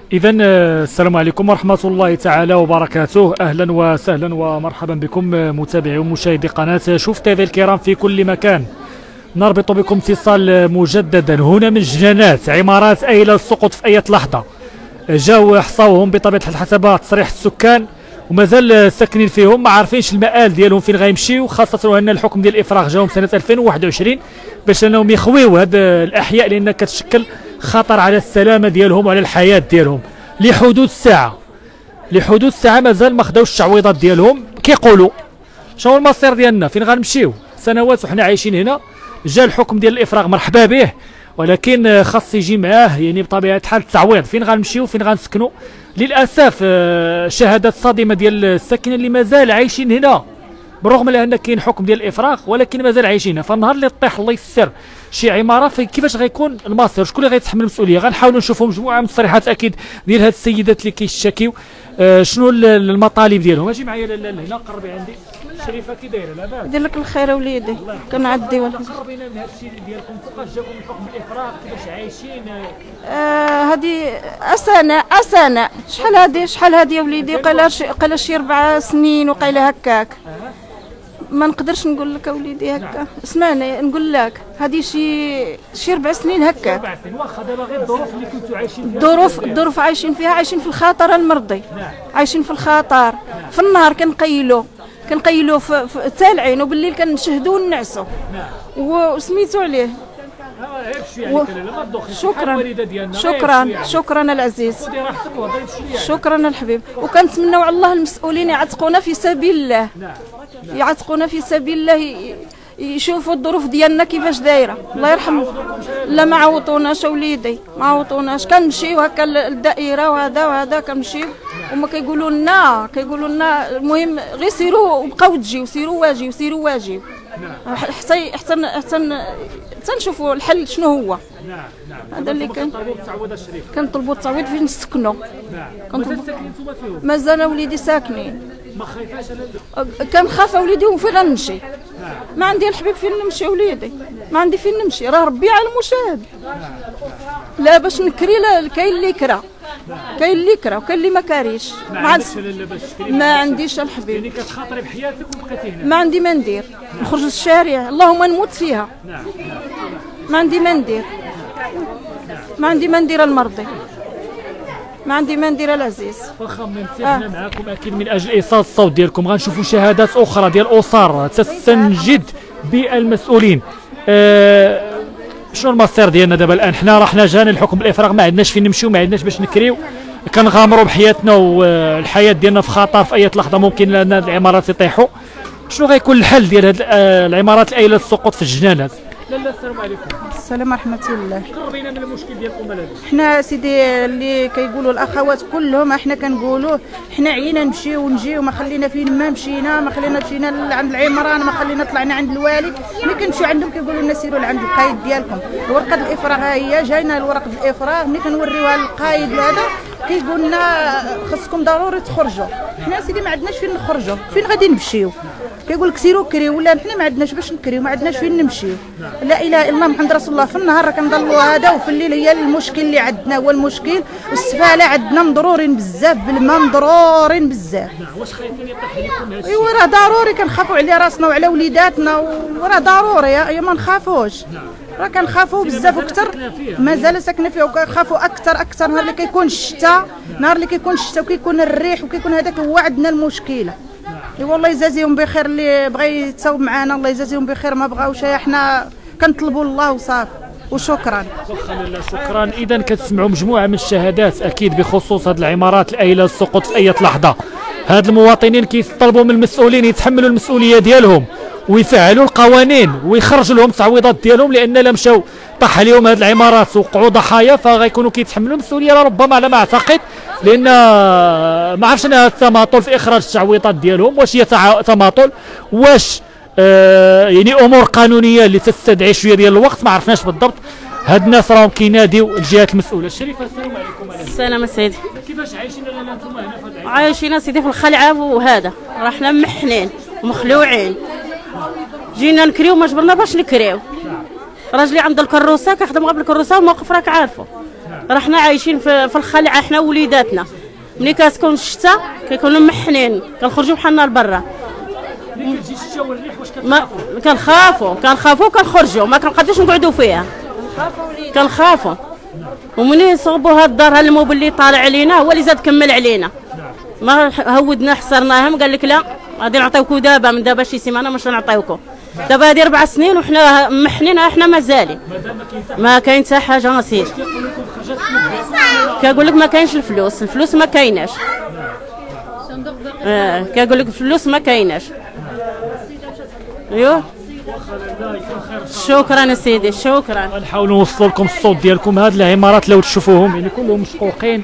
إذا السلام عليكم ورحمة الله تعالى وبركاته. أهلا وسهلا ومرحبا بكم متابعي ومشاهدي قناة شوف تيفي الكرام في كل مكان. نربط بكم اتصال مجددا هنا من جنانات عمارات أيلة السقوط في أي لحظة. جاو حصاوهم بطبيعة الحال حسب تصريح السكان ومازال ساكنين فيهم، ما عارفينش المآل ديالهم فين غيمشيو، خاصة أن الحكم ديال الإفراغ جاهم سنة 2021 باش أنهم يخويو هاد الأحياء لأنها كتشكل خطر على السلامة ديالهم وعلى الحياة ديالهم. لحدود الساعة مازال ما خداوش التعويضات ديالهم. كيقولوا شنو المصير ديالنا فين غنمشيو؟ سنوات وحنا عايشين هنا، جا الحكم ديال الإفراغ مرحبا به، ولكن خاص يجي معاه يعني بطبيعة الحال التعويض. فين غنمشيو فين غنسكنوا؟ للأسف شهادات صادمة ديال الساكنة اللي مازال عايشين هنا برغم ان كاين حكم ديال الافراغ، ولكن مازال عايشين هنا. فالنهار اللي طيح الله يسر شي عماره كيفاش غيكون المصير؟ شكون اللي غيتحمل المسؤوليه؟ غنحاولوا نشوفوا مجموعه من التصريحات اكيد ديال هاد السيدات اللي كيشتكيو شنو المطالب ديالهم. اجي معايا هنا قربي عندي. شريفه كي دايره؟ لاباس؟ يدير لك الخير اوليدي. كنعدي ولا قربينا من هاد الشيء ديالكم، فوقاش جاكم الحكم الافراغ؟ كيفاش عايشين؟ هذه اسنه شحال هذه يا وليدي؟ قال شي 4 سنين وقيله هكاك. ما نقدرش نقول لك اوليدي هكا. اسمعني نقول لك هذه شي 4 سنين هكا. 4 سنين واخا دابا غير الظروف اللي كنتو عايشين فيها. الظروف عايشين فيها، عايشين في الخطر المرضي. عايشين في الخطر. في النهار كنقيلو في تالعين، وبالليل كنشهدوا ونعسوا. وسميتو عليه. شكرا العزيز. شكرا الحبيب. وكنتمناو على الله المسؤولين يعتقونا في سبيل الله. يعتقونا في سبيل الله، يشوفوا الظروف ديالنا كيفاش دايره. الله يرحم. لا ما عوطوناش وليدي، ما عوطوناش. كنمشيو هكا الدائره وهذا كنمشيو وما كيقولوا لنا المهم غير سيروا وبقاو تجيو، سيروا واجيو حتى نشوفوا الحل شنو هو. هذا اللي كنطلبوا التعويض فين نسكنوا. مازال وليدي ساكنين. ما خايفاش؟ كنخاف وليدي وفين غنمشي؟ ما عندي الحبيب فين نمشي وليدي، ما عندي فين نمشي. راه ربي على المشاهد. لا باش نكري، لا كاين اللي كرا وكاين اللي ما كاريش. ما عنديش الحبيب. يعني كتخاطري بحياتك وبقيتي هنا؟ ما عندي ما ندير، نخرج للشارع اللهم نموت فيها. ما عندي ما ندير المرضي، ما عندي ما ندير العزيز. واخا حنا معاكم اكيد من اجل ايصال الصوت ديالكم. غنشوفوا شهادات اخرى ديال اسر تستنجد بالمسؤولين. شنو المصير ديالنا دابا الان؟ حنا حنا جانا الحكم بالافراغ، ما عندناش فين نمشيو، ما عندناش باش نكريو، كنغامروا بحياتنا والحياه ديالنا في خطر. في اي لحظه ممكن لنا العمارات يطيحوا. شنو غيكون الحل ديال هاد العمارات الايله السقوط في الجنانات؟ لا السلام عليكم. السلام ورحمة الله. قربينا من المشكل ديالكم هذا. حنا سيدي اللي كيقولوا الاخوات كلهم، احنا كنقولوا حنا عينا نمشيو ونجيو، ما خلينا فين ما مشينا، ما خلينا مشينا عند العمران، ما خلينا طلعنا عند الوالي. ملي كنمشيو عندهم كيقولوا لنا سيروا لعند القايد ديالكم. ورقه الافراغ ها هي جاينا، الورق الافراغ ملي كنوريوها للقايد وهذا كيقول لنا خصكم ضروري تخرجوا. حنا سيدي ما عندناش فين نخرجوا، فين غادي نمشيو؟ كيقول لك سيروا كريو، ولا حنا ما عندناش باش نكريو، ما عندناش فين نمشيو. لا اله الا الله محمد رسول الله. في النهار كنضلوا هذا، وفي الليل هي المشكل اللي عندنا هو المشكل. السفاله عندنا مضرورين بزاف بالماء، مضرورين بزاف. واش خايفين يطيح لكم هادشي؟ ايوا راه ضروري كنخافوا على راسنا وعلى وليداتنا، وراه ضروري يا ما نخافوش. راه كنخافوا بزاف وكثر، مازال ساكنه فيه، وكنخافوا اكثر نهار اللي كيكون الشتاء. وكيكون الريح وكيكون هذاك هو عندنا المشكله. ايوا الله يجازيهم بخير اللي بغى يتصاوب معنا، الله يجازيهم بخير. ما بغاوش حنا كنطلبوا الله وصافي وشكرا. شكرا. اذا كتسمعوا مجموعه من الشهادات اكيد بخصوص هذه العمارات الايله السقوط في اي لحظه. هاد المواطنين كيطلبوا من المسؤولين يتحملوا المسؤوليه ديالهم ويفعلوا القوانين ويخرجوا لهم التعويضات ديالهم، لان لا مشاو طاح عليهم هاد العمارات وقعوا ضحايا فغيكونوا كيتحملوا المسؤوليه ربما على ما اعتقد، لان ما عرفتش انا التماطل في اخراج التعويضات ديالهم. واش هي تماطل؟ واش يعني امور قانونيه اللي تستدعي شويه ديال الوقت؟ ما عرفناش بالضبط. هاد الناس راهم كيناديو الجهات المسؤوله. الشريفه السلام عليكم. السلام سيدي. كيفاش عايشين انتم هنا في هذا؟ عايشين سيدي في الخلعه، وهذا راه حنا محنين ومخلوعين. جينا نكريو ما جبرنا باش نكريو. راجلي عنده الكروسه كيخدم غير بالكروسه، والموقف راك عارفه. راه حنا عايشين في الخلعه حنا وليداتنا. ملي كتكون الشتاء كيكونوا محنين كنخرجوا بحالنا لبرا. ملي كتجي الشتاء والريح واش كنخافوا كنخرجوا ما كنقدروش نقعدوا فيها. كنخافوا ومنين يصوبوا هاد الدار ها الموبل اللي طالع علينا هو اللي زاد كمل علينا. ما هودنا حصرناهم قال لك لا غادي نعطيوكم دابا من دابا شي سيمانه مش نعطيوكم. دابا هذه 4 سنين وحنا محنين احنا مازال ما كاين حتى حاجه نصير. كيقول لك ما كاينش الفلوس ما كايناش. كيقول لك الفلوس ما كايناش. ايوا شكرا سيدي شكرا. غنحاولوا نوصلوا لكم الصوت ديالكم. هاد العمارات لو تشوفوهم يعني كلهم مشقوقين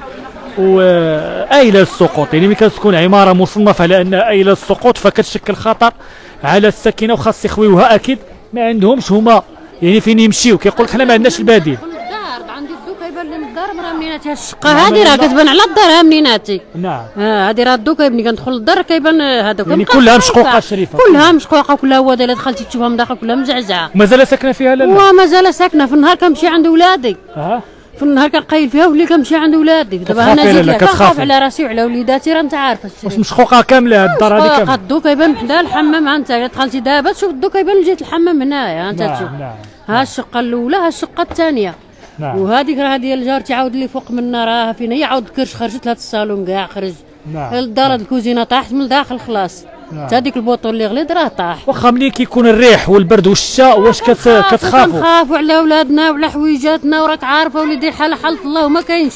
وآيلة للسقوط. يعني ملي كتكون عماره مصنفه على انها آيلة للسقوط فكتشكل خطر على الساكنه وخاص يخويوها. اكيد ما عندهمش هما يعني فين يمشيو. كيقول لك حنا ما عندناش البديل. عندي الدو كيبان لي من الدار راه منيناتي الشقه هذه راه كتبان على الدار منيناتي. نعم هذه راه الدو كيبني كندخل للدار كيبان هذوك يعني كلها مشقوقه شريفه. كلها مشقوقه وكلها هواده الا دخلتي تشوفها من داخل كلها مزعزعه. مازال ساكنه فيها لا لا؟ ومازال ساكنه. في النهار كنمشي عند ولادي. في النهار كنقيل فيها والليل كنمشي عند ولادي. دابا انا جيت كنخاف على راسي وعلى وليداتي راه انت عارفه. واش مشقوقه كامله هاد الدار هذه كامله؟ الدو كيبان حدا الحمام. ها انت الا دخلتي دابا تشوف الدو كيبان من جهه الحمام هنايا. ها انت تشوف ها الشقه الاولى ها الشقه الثانيه. وهذيك راه ديال جارتي عاود اللي فوق منا راه فين هي عاود كرش خرجت لهاد الصالون كاع خرج. الدار الكوزينه طاحت من الداخل خلاص. حتى هذيك البوطون اللي غليظ راه طاح. واخا ملي كيكون الريح والبرد والشتاء واش كتخافوا؟ كنخافوا على ولادنا وعلى حويجاتنا وراك عارفه وليدي حاله الله وما كاينش.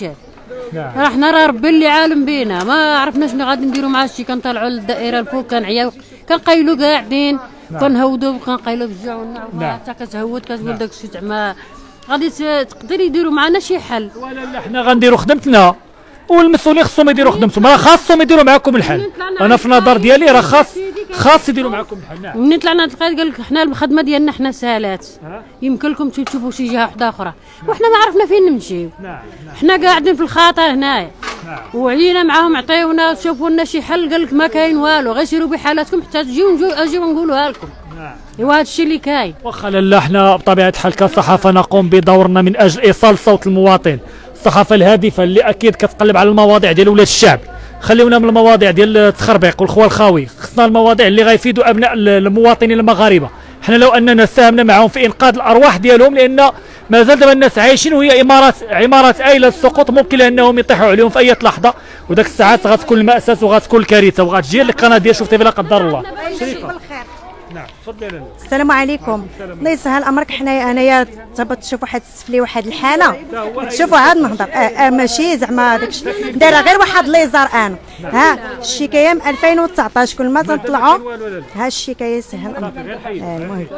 راه حنا راه ربي اللي عالم بينا ما عرفنا شنو غادي نديروا مع الشي. كنطلعوا للدائره الفوق كنعياو كنقيلوا قاعدين كنهودوا كنقيلوا بالجوع والنعومه حتى كتهود كتقول داك الشيء زعما غادي تقدر يديروا معنا شي حل. ولا حنا غنديروا خدمتنا والمسؤولين خصهم يديروا خدمتهم. راه خاصهم يديروا معكم الحل. انا في النظر ديالي راه خاص يديروا معكم الحل. نعم منين طلعنا تلقى قال لك حنا الخدمه ديالنا حنا سالات. يمكن لكم تشوفوا شي جهه وحده اخرى وحنا ما عرفنا فين نمشيو. حنا قاعدين في الخطر هنايا وعينا معاهم عطيونا شوفوا لنا شي حل. قال لك ما كاين والو غير سيروا بحالاتكم حتى اجيو نقولوها لكم. ايوا هذا الشيء اللي كاين. واخا لالا حنا بطبيعه الحال كصحافه نقوم بدورنا من اجل ايصال صوت المواطن. الصحافه الهادفه اللي اكيد كتقلب على المواضيع ديال ولاد الشعب. خليونا من المواضيع ديال التخربيق والخوى الخاوي. خصنا المواضيع اللي غيفيدوا ابناء المواطنين المغاربه. حنا لو اننا ساهمنا معهم في انقاذ الارواح ديالهم لان مازال دابا الناس عايشين وهي عمارات آيلة للسقوط ممكن انهم يطيحوا عليهم في اي لحظه وداك الساعات غتكون المأساة وغتكون الكارثه وغتجي لك القناه ديال شوف تيفي لا قدر الله. شريفه نعم تفضلي لاله. السلام عليكم. الله يسهل امرك. حنايا انايا تهبط تشوف واحد السفلي واحد الحاله تشوفوا عاد نهضر ماشي زعما داكشي دايره غير واحد ليزار. انا ها الشكايه من 2019 كل ما تنطلعوا ها الشكايه سهل امرك. المهم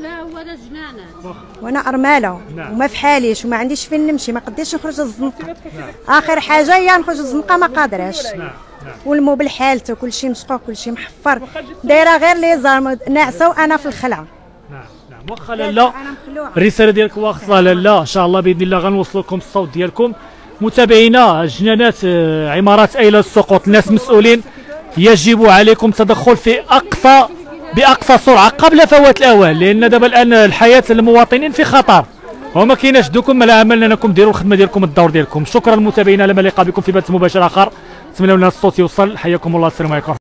وانا ارماله وما في حاليش وما عنديش فين نمشي ما قديش نخرج للزنقه. اخر حاجه هي نخرج للزنقه ما قادراش. والموبل حالته كلشي مشقوق كلشي محفر دايره غير ليزار ناعسه وانا في الخلعه. نعم واخا لالا الرساله ديالك واصله لالا ان شاء الله باذن الله غنوصل لكم الصوت ديالكم. متابعينا جنانات عمارات آيلة للسقوط الناس مسؤولين يجب عليكم التدخل في باقصى سرعه قبل فوات الاوان لان دابا الان الحياه المواطنين في خطر وما كايناش دوكم على عملنا انكم ديروا الخدمه ديالكم الدور ديالكم. شكرا متابعينا لما لقى بكم في بث مباشر اخر. نتمنى لنا الصوت يوصل. حياكم الله. السلام عليكم.